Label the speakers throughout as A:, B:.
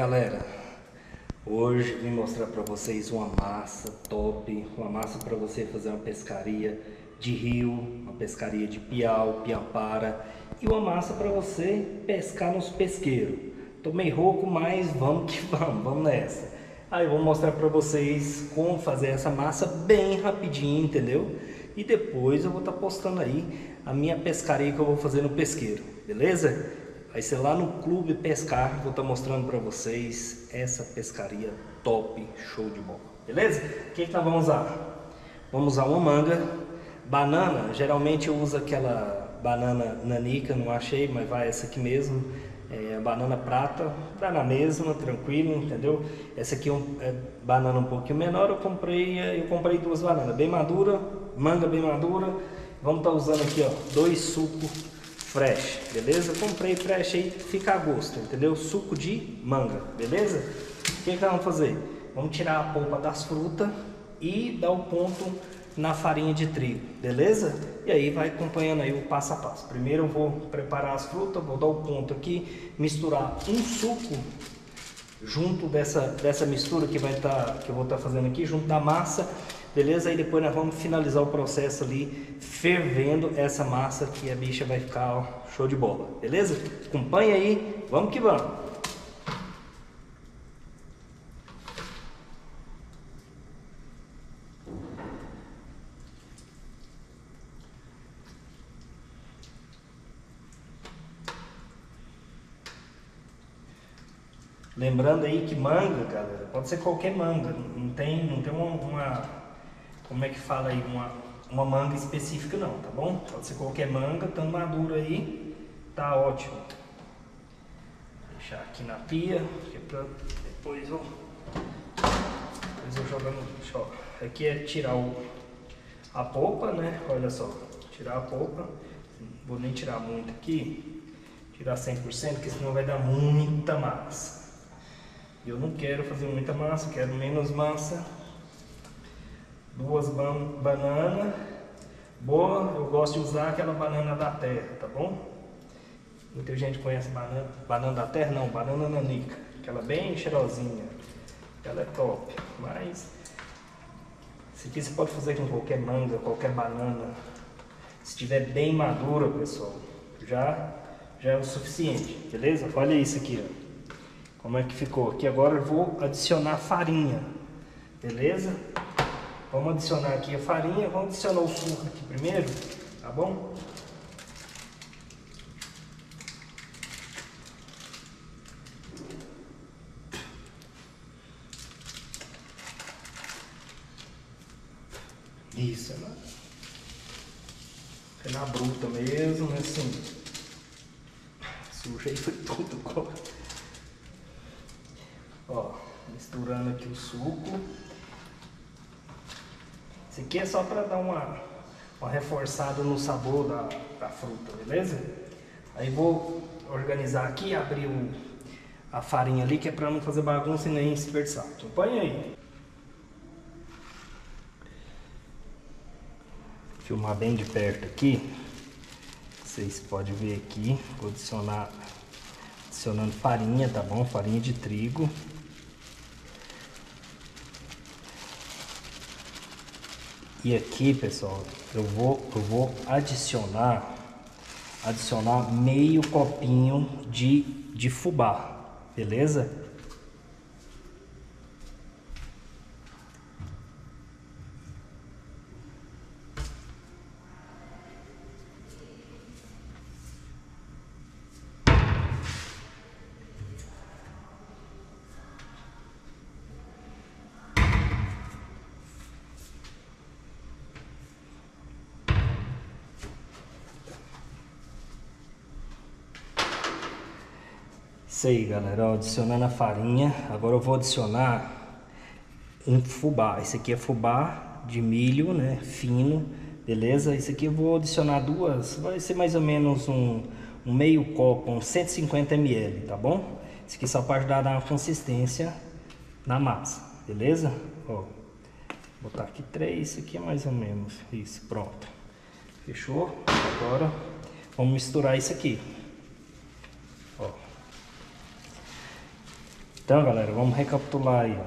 A: galera, hoje vim mostrar para vocês uma massa top, uma massa para você fazer uma pescaria de rio, uma pescaria de piau, piampara e uma massa para você pescar nos pesqueiros. Tô meio rouco, mas vamos que vamos nessa. Aí eu vou mostrar para vocês como fazer essa massa bem rapidinho, entendeu? E depois eu vou estar postando aí a minha pescaria que eu vou fazer no pesqueiro, beleza? Vai ser lá no Clube Pescar, vou estar mostrando para vocês essa pescaria top, show de bola, beleza? O que nós vamos usar? Vamos usar uma manga, banana, geralmente eu uso aquela banana nanica, não achei, mas vai essa aqui mesmo, a banana prata, dá na mesma, tranquilo, entendeu? Essa aqui é banana um pouquinho menor, eu comprei duas bananas, bem madura, manga bem madura, vamos estar usando aqui, ó, 2 sucos fresh, beleza? Comprei fresh aí, fica a gosto, entendeu? Suco de manga, beleza? O que nós vamos fazer? Vamos tirar a polpa das frutas e dar o ponto na farinha de trigo, beleza? E aí vai acompanhando aí o passo a passo. Primeiro eu vou preparar as frutas, vou dar o ponto aqui, misturar um suco junto dessa mistura que eu vou estar fazendo aqui, junto da massa, beleza? Aí depois nós vamos finalizar o processo ali, fervendo essa massa, que a bicha vai ficar, ó, show de bola, beleza? Acompanha aí, vamos que vamos! Lembrando aí que manga, galera, pode ser qualquer manga, não tem uma como é que fala aí, uma manga específica não, tá bom? Pode ser qualquer manga, estando maduro aí, tá ótimo. Vou deixar aqui na pia, que é pra depois eu jogar no lixo, ó. Aqui é tirar a polpa, né? Olha só, tirar a polpa, não vou nem tirar muito aqui, tirar 100%, porque senão vai dar muita massa. Eu não quero fazer muita massa, quero menos massa. 2 bananas. Boa, eu gosto de usar aquela banana da terra, tá bom? Muita gente conhece banana da terra, não, banana nanica. Aquela bem cheirosinha. Ela é top, mas isso aqui você pode fazer com qualquer manga, qualquer banana. Se estiver bem madura, pessoal, já é o suficiente, beleza? Olha isso aqui, ó. Como é que ficou? Aqui agora eu vou adicionar farinha, beleza? Vamos adicionar aqui a farinha, vamos adicionar o suco aqui primeiro, tá bom? Isso, né? É na bruta mesmo, né? Assim, sujei foi tudo, ó, misturando aqui o suco. Isso aqui é só para dar uma reforçada no sabor da fruta, beleza? Aí vou organizar aqui, abrir a farinha ali, que é para não fazer bagunça e nem desperdiçar. Acompanha aí. Vou filmar bem de perto aqui. Vocês podem ver aqui. Vou adicionando farinha, tá bom? Farinha de trigo. E aqui, pessoal, eu vou adicionar meio copinho de fubá, beleza? Isso aí, galera, ó, adicionando a farinha. Agora eu vou adicionar um fubá. Esse aqui é fubá de milho, né, fino, beleza? Esse aqui eu vou adicionar vai ser mais ou menos um meio copo, uns 150 ml, tá bom? Esse aqui só para dar uma consistência na massa, beleza? Ó, vou botar aqui 3, esse aqui é mais ou menos isso, pronto. Fechou? Agora vamos misturar isso aqui. Ó. Então, galera, vamos recapitular aí, ó.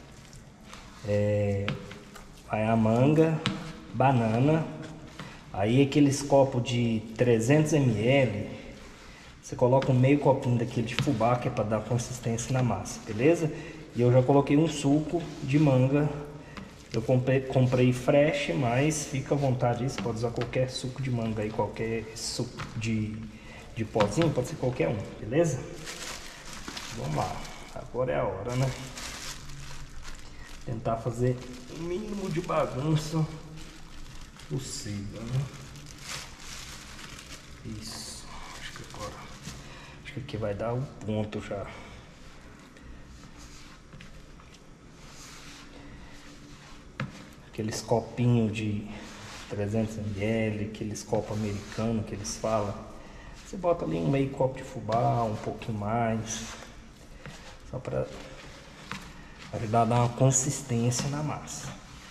A: Vai a manga, banana, aí aqueles copos de 300 ml, você coloca um meio copinho daquele de fubá, que é para dar consistência na massa, beleza? E eu já coloquei um suco de manga. Eu comprei fresh, mas fica à vontade, você pode usar qualquer suco de manga aí, qualquer suco de pozinho, pode ser qualquer um, beleza? Vamos lá, agora é a hora, né? Tentar fazer o mínimo de bagunça possível, né? Isso, acho que aqui vai dar o ponto já. Aqueles copinhos de 300 ml, aqueles copos americanos que eles falam. Você bota ali um meio copo de fubá, um pouquinho mais, só para ajudar a dar uma consistência na massa.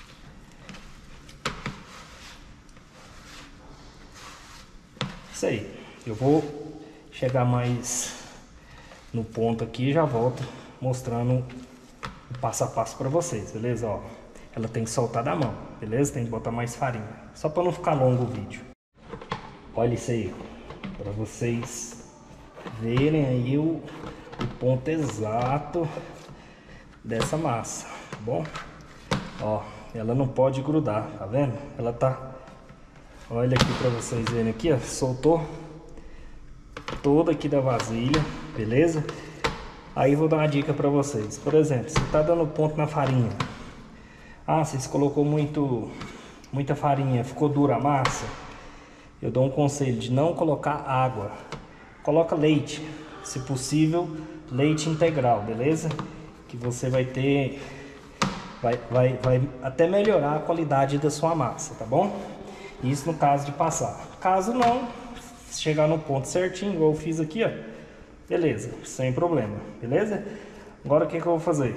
A: Isso aí. Eu vou chegar mais no ponto aqui e já volto mostrando o passo a passo para vocês, beleza? Ó, ela tem que soltar da mão, beleza? Tem que botar mais farinha, só para não ficar longo o vídeo. Olha isso aí, para vocês verem aí o ponto exato dessa massa, tá bom? Ó, ela não pode grudar, tá vendo? Ela tá, olha aqui para vocês verem aqui, ó, soltou toda aqui da vasilha, beleza? Aí vou dar uma dica para vocês. Por exemplo, se tá dando ponto na farinha, vocês colocou muita farinha, ficou dura a massa, eu dou um conselho de não colocar água, coloca leite, se possível leite integral, beleza? Que você vai ter, vai até melhorar a qualidade da sua massa, tá bom? Isso no caso de passar. Caso não, chegar no ponto certinho, igual eu fiz aqui, ó, beleza, sem problema, beleza? Agora o que eu vou fazer?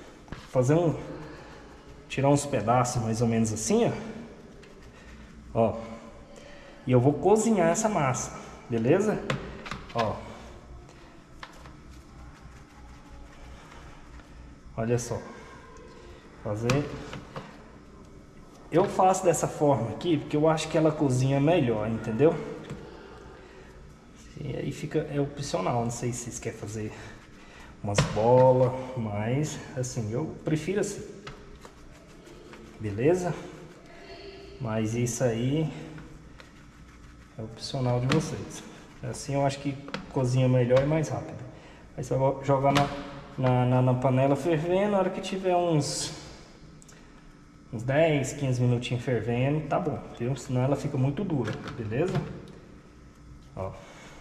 A: Tirar uns pedaços mais ou menos assim, ó, e eu vou cozinhar essa massa, beleza? Ó, olha só, eu faço dessa forma aqui porque eu acho que ela cozinha melhor, entendeu? E aí é opcional, não sei se vocês querem fazer umas bolas, mas assim, eu prefiro assim, beleza? Mas isso aí é opcional de vocês. Assim eu acho que cozinha melhor e mais rápido. Aí você vai jogar na panela fervendo, na hora que tiver uns 10, 15 minutinhos fervendo, tá bom, viu? Senão ela fica muito dura, beleza? Ó.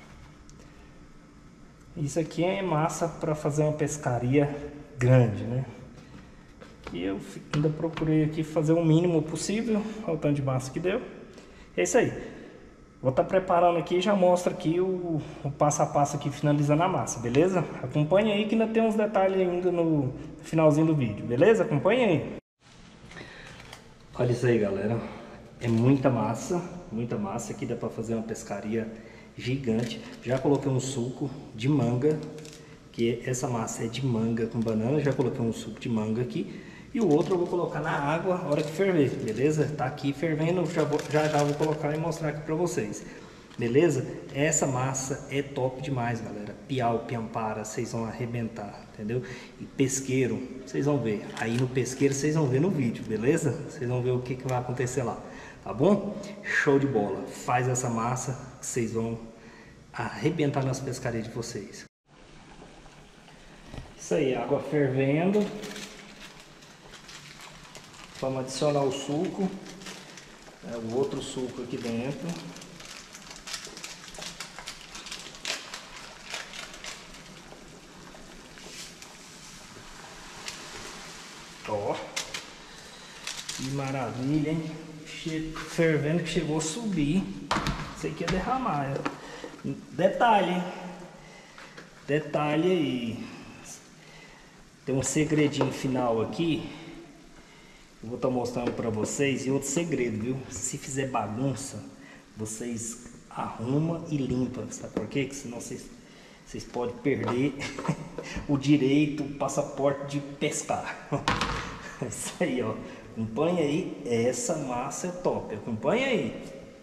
A: Isso aqui é massa para fazer uma pescaria grande, né? E eu ainda procurei aqui fazer o mínimo possível, olha o tanto de massa que deu. É isso aí. Vou estar preparando aqui e já mostro aqui o passo a passo aqui finalizando a massa, beleza? Acompanha aí que ainda tem uns detalhes ainda no finalzinho do vídeo, beleza? Acompanha aí. Olha isso aí, galera. É muita massa aqui, dá para fazer uma pescaria gigante. Já coloquei um suco de manga, que essa massa é de manga com banana. Já coloquei um suco de manga aqui. E o outro eu vou colocar na água na hora que ferver, beleza? Tá aqui fervendo, já vou colocar e mostrar aqui pra vocês, beleza? Essa massa é top demais, galera. Piau, piampara, vocês vão arrebentar, entendeu? E pesqueiro, vocês vão ver. Aí no pesqueiro vocês vão ver no vídeo, beleza? Vocês vão ver o que vai acontecer lá, tá bom? Show de bola. Faz essa massa que vocês vão arrebentar nas pescarias de vocês. Isso aí, água fervendo. Vamos adicionar o suco, o outro suco aqui dentro. Ó, que maravilha, hein? Fervendo que chegou a subir. Isso aqui é derramar. Detalhe, hein? Detalhe aí. Tem um segredinho final aqui. Eu vou estar mostrando para vocês. E outro segredo, viu? Se fizer bagunça, vocês arrumam e limpam. Sabe por quê? Que senão vocês vocês podem perder o direito, o passaporte de pescar. Isso aí, ó. Acompanha aí, essa massa é top. Acompanha aí.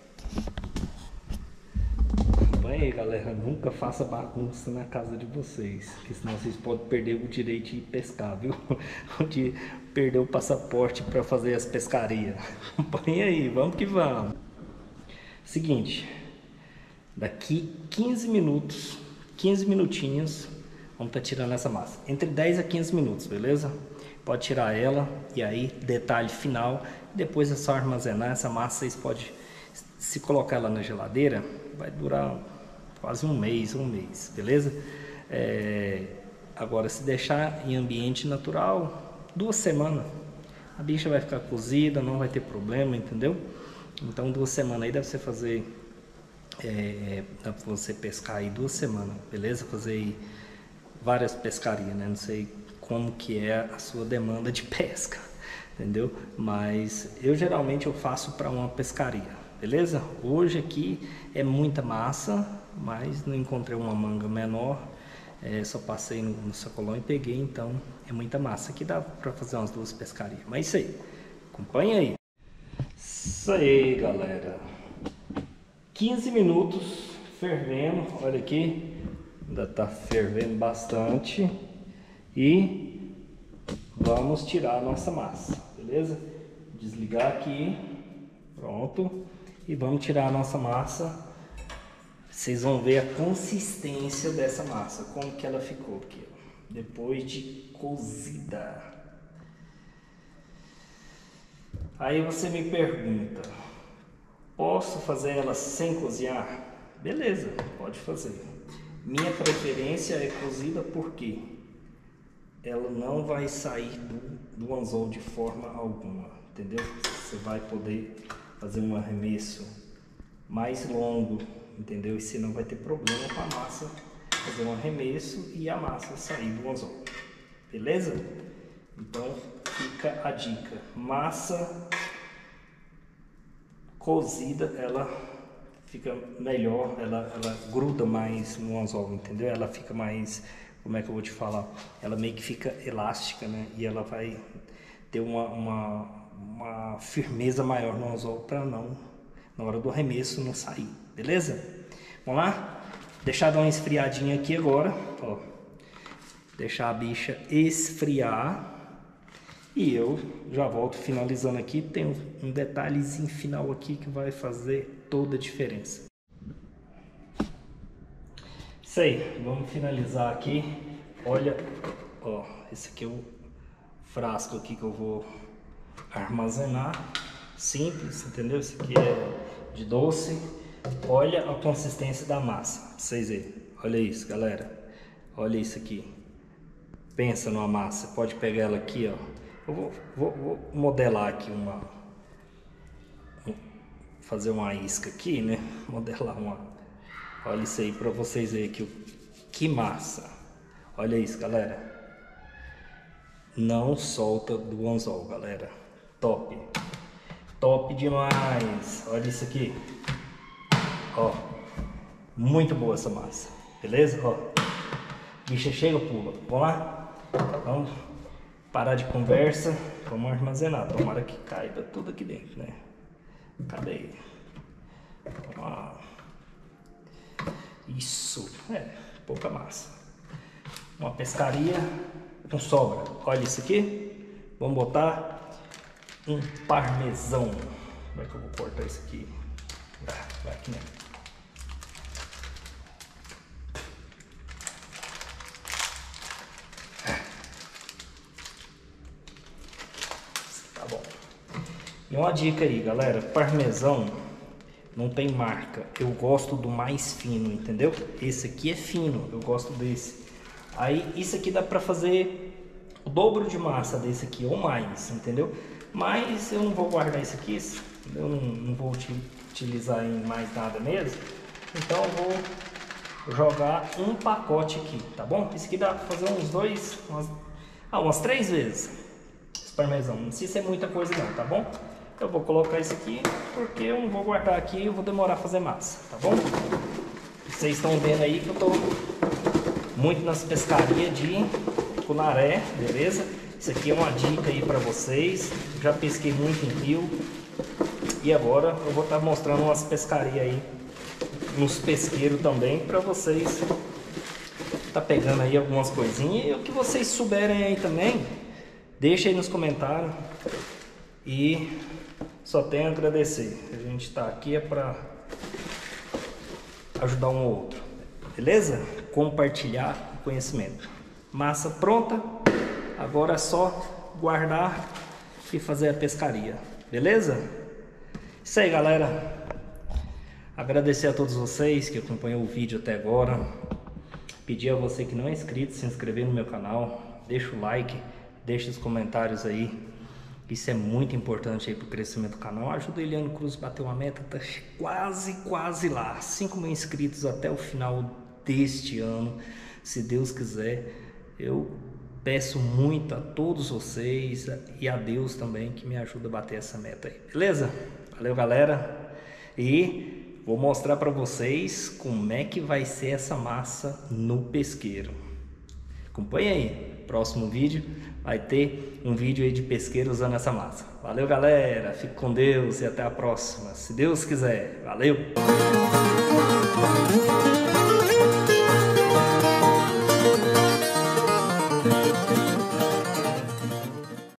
A: Acompanha aí, galera. Nunca faça bagunça na casa de vocês, porque senão vocês podem perder o direito de pescar, viu? De perder o passaporte para fazer as pescarias. Acompanha aí, vamos que vamos. Seguinte, daqui 15 minutos, 15 minutinhos, vamos estar tirando essa massa. Entre 10 a 15 minutos, beleza? Pode tirar ela e aí, detalhe final, depois é só armazenar essa massa. Vocês podem, se colocar ela na geladeira, vai durar quase um mês, beleza? Agora, se deixar em ambiente natural, 2 semanas, a bicha vai ficar cozida, não vai ter problema, entendeu? Então 2 semanas aí dá pra você fazer, dá pra você pescar aí 2 semanas, beleza? Fazer aí várias pescarias, né? Não sei como que é a sua demanda de pesca, entendeu? Mas eu geralmente faço para uma pescaria, beleza? Hoje aqui é muita massa, mas não encontrei uma manga menor, só passei no sacolão e peguei, então é muita massa. Aqui dá para fazer umas 2 pescarias, mas isso aí, acompanha aí. Isso aí, galera, 15 minutos fervendo, olha aqui, ainda tá fervendo bastante. E vamos tirar a nossa massa, beleza? Desligar aqui, pronto. E vamos tirar a nossa massa. Vocês vão ver a consistência dessa massa, como que ela ficou aqui, ó, depois de cozida. Aí você me pergunta, posso fazer ela sem cozinhar? Beleza, pode fazer. Minha preferência é cozida porque ela não vai sair do anzol de forma alguma, entendeu? Você vai poder fazer um arremesso mais longo, entendeu? E você não vai ter problema com a massa, fazer um arremesso e a massa sair do anzol, beleza? Então fica a dica, massa cozida, ela fica melhor, ela gruda mais no anzol, entendeu? Ela fica mais, como é que eu vou te falar? Ela meio que fica elástica, né? E ela vai ter uma firmeza maior no anzol para não, na hora do arremesso, não sair, beleza? Vamos lá? Deixar dar uma esfriadinha aqui agora, ó. Deixar a bicha esfriar. E eu já volto finalizando aqui. Tem um detalhezinho final aqui que vai fazer toda a diferença. Isso aí, vamos finalizar aqui. Olha, ó, esse aqui é o frasco aqui que eu vou armazenar. Simples, entendeu? Esse aqui é de doce. Olha a consistência da massa, pra vocês verem. Olha isso, galera. Olha isso aqui. Pensa numa massa. Pode pegar ela aqui, ó. Eu vou modelar aqui fazer uma isca aqui, né? Modelar uma. Olha isso aí para vocês verem aqui. Que massa. Olha isso, galera. Não solta do anzol, galera. Top. Top demais. Olha isso aqui. Ó. Muito boa essa massa. Beleza? Ó. Bicha chega, pula. Vamos lá? Vamos parar de conversa. Vamos armazenar. Tomara que caiba tudo aqui dentro, né? Cadê? Vamos lá. Isso. Pouca massa. Uma pescaria com sobra. Olha isso aqui. Vamos botar um parmesão. Como é que eu vou cortar isso aqui? Vai aqui, né? Tá bom. E uma dica aí, galera. Parmesão não tem marca. Eu gosto do mais fino, entendeu? Esse aqui é fino. Eu gosto desse. Aí, isso aqui dá pra fazer o dobro de massa desse aqui ou mais, entendeu? Mas eu não vou guardar isso aqui. Eu não vou utilizar em mais nada mesmo. Então eu vou jogar um pacote aqui, tá bom? Isso aqui dá pra fazer umas 3 vezes esse parmesão. Não precisa ser muita coisa não, tá bom? Eu vou colocar isso aqui porque eu não vou guardar aqui. Eu vou demorar a fazer massa, tá bom? Vocês estão vendo aí que eu tô muito nas pescarias de Cunaré, beleza? Isso aqui é uma dica aí para vocês. Já pesquei muito em rio e agora eu vou estar mostrando umas pescarias aí nos pesqueiros também para vocês tá pegando aí algumas coisinhas. E o que vocês souberem aí também, deixa aí nos comentários. E só tenho a agradecer. A gente tá aqui é para ajudar um ou outro, beleza? Compartilhar o conhecimento. Massa pronta, agora é só guardar e fazer a pescaria, beleza? Isso aí, galera. Agradecer a todos vocês que acompanhou o vídeo até agora. Pedir a você que não é inscrito, se inscrever no meu canal, deixa o like, deixa os comentários aí. Isso é muito importante aí para o crescimento do canal. Ajuda a Eliane Cruz a bater uma meta, tá quase lá, 5 mil inscritos até o final deste ano, se Deus quiser. Eu peço muito a todos vocês e a Deus também que me ajuda a bater essa meta aí, beleza? Valeu, galera, e vou mostrar para vocês como é que vai ser essa massa no pesqueiro. Acompanhe aí, próximo vídeo vai ter um vídeo aí de pesqueiro usando essa massa. Valeu, galera, fique com Deus e até a próxima, se Deus quiser. Valeu!